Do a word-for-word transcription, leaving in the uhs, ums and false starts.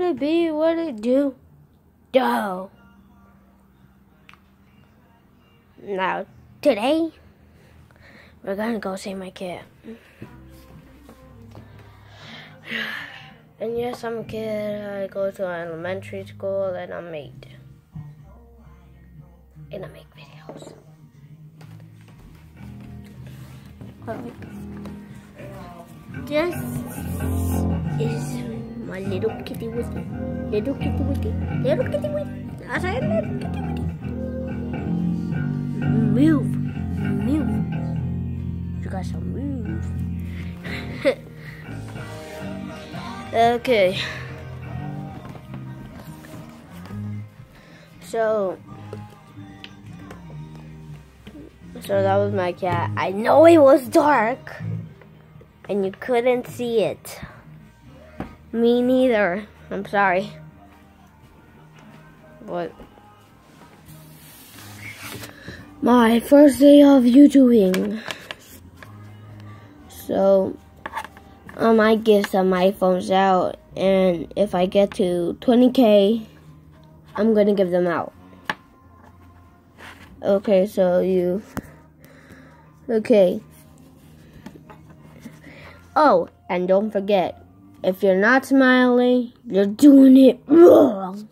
it be? What it do? Do. Now, today, we're gonna go see my kid. And yes, I'm a kid. I go to an elementary school and I'm eight. And I make videos. Alright. This is my little kitty wiki. Little kitty wiki. Little kitty wiki. I said little kitty wiki. Move. Move. You got some move. Okay. So, so that was my cat. I know it was dark and you couldn't see it. Me neither. I'm sorry. But my first day of YouTubing. So I might get some iPhones out, and if I get to twenty K, I'm gonna give them out. Okay, so you, okay. Oh, and don't forget, if you're not smiling, you're doing it wrong.